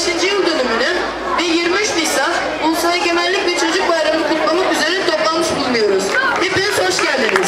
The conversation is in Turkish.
75. yıl dönümünü ve 23 Nisan Ulusal Egemenlik ve Çocuk Bayramı'nı kutlamak üzere toplanmış bulunuyoruz. Hepiniz hoş geldiniz.